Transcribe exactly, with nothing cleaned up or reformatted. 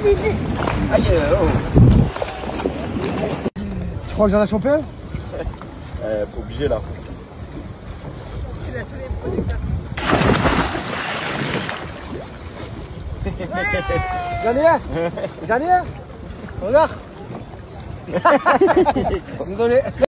vite, vite. Aïe, oh. Tu crois que j'en ai chopé? Euh, obligé là. Tu l'as tous les producteurs. J'en ai un. J'en ai un. Regarde. Désolé.